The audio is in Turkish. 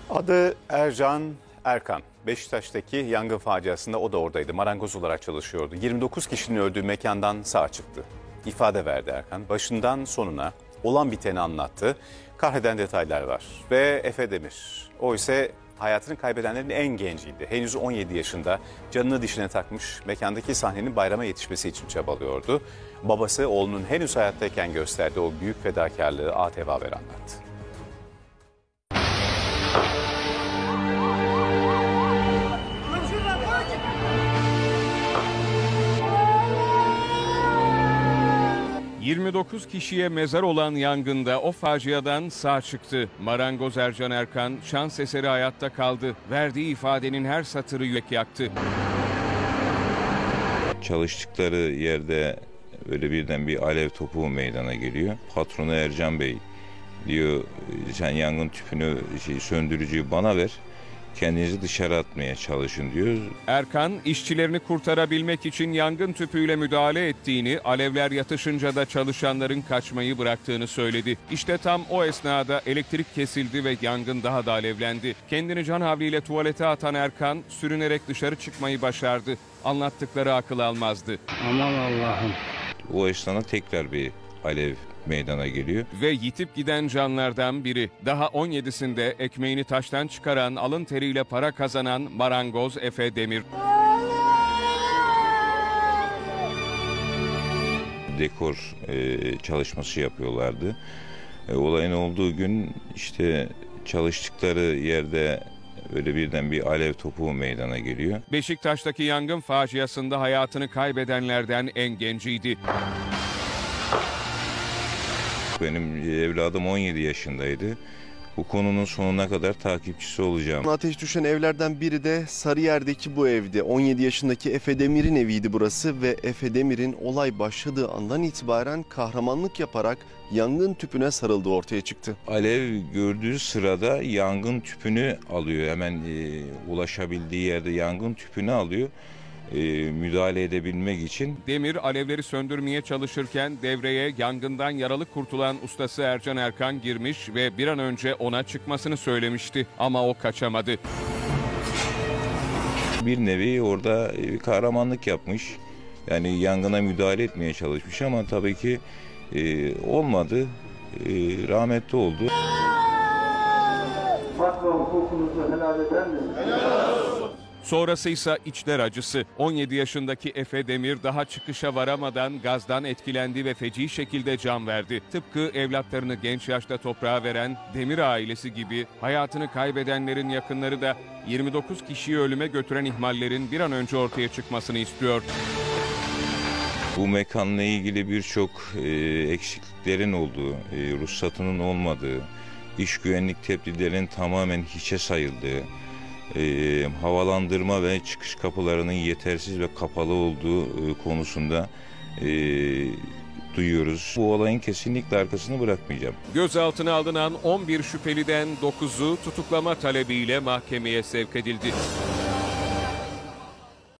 Adı Ercan Erkan. Beşiktaş'taki yangın faciasında o da oradaydı. Marangoz olarak çalışıyordu. 29 kişinin öldüğü mekandan sağ çıktı. İfade verdi Erkan. Başından sonuna olan biteni anlattı. Kahreden detaylar var. Ve Efe Demir. O ise hayatını kaybedenlerin en genciydi. Henüz 17 yaşında canını dişine takmış, mekandaki sahnenin bayrama yetişmesi için çabalıyordu. Babası oğlunun henüz hayattayken gösterdiği o büyük fedakarlığı ATV Haber anlattı. ...29 kişiye mezar olan yangında o faciadan sağ çıktı. Marangoz Ercan Erkan şans eseri hayatta kaldı. Verdiği ifadenin her satırı yürek yaktı. Çalıştıkları yerde böyle birden bir alev topu meydana geliyor. Patronu Ercan Bey diyor, sen yangın tüpünü, söndürücüyü bana ver. Kendinizi dışarı atmaya çalışın diyor. Erkan işçilerini kurtarabilmek için yangın tüpüyle müdahale ettiğini, alevler yatışınca da çalışanların kaçmayı bıraktığını söyledi. İşte tam o esnada elektrik kesildi ve yangın daha da alevlendi. Kendini canhavliyle tuvalete atan Erkan sürünerek dışarı çıkmayı başardı. Anlattıkları akıl almazdı. Aman Allah'ım. O esnada tekrar bir alev meydana geliyor. Ve yitip giden canlardan biri. Daha 17'sinde ekmeğini taştan çıkaran, alın teriyle para kazanan marangoz Efe Demir. Dekor çalışması yapıyorlardı. Olayın olduğu gün işte çalıştıkları yerde öyle birden bir alev topu meydana geliyor. Beşiktaş'taki yangın faciasında hayatını kaybedenlerden en genciydi. Benim evladım 17 yaşındaydı. Bu konunun sonuna kadar takipçisi olacağım. Ateş düşen evlerden biri de Sarıyer'deki bu evdi. 17 yaşındaki Efe Demir'in eviydi burası ve Efe Demir'in olay başladığı andan itibaren kahramanlık yaparak yangın tüpüne sarıldığı ortaya çıktı. Alev gördüğü sırada yangın tüpünü alıyor. Hemen ulaşabildiği yerde yangın tüpünü alıyor. Müdahale edebilmek için. Demir alevleri söndürmeye çalışırken devreye yangından yaralı kurtulan ustası Ercan Erkan girmiş ve bir an önce ona çıkmasını söylemişti ama o kaçamadı. Bir nevi orada kahramanlık yapmış. Yani yangına müdahale etmeye çalışmış ama tabii ki olmadı. Rahmetli oldu. Fatma hukukunuzu helal eder misiniz? Sonrası ise içler acısı. 17 yaşındaki Efe Demir daha çıkışa varamadan gazdan etkilendi ve feci şekilde can verdi. Tıpkı evlatlarını genç yaşta toprağa veren Demir ailesi gibi hayatını kaybedenlerin yakınları da 29 kişiyi ölüme götüren ihmallerin bir an önce ortaya çıkmasını istiyor. Bu mekanla ilgili birçok eksikliklerin olduğu, ruhsatının olmadığı, iş güvenlik tedbirlerinin tamamen hiçe sayıldığı, havalandırma ve çıkış kapılarının yetersiz ve kapalı olduğu konusunda duyuyoruz. Bu olayın kesinlikle arkasını bırakmayacağım. Gözaltına alınan 11 şüpheliden 9'u tutuklama talebiyle mahkemeye sevk edildi.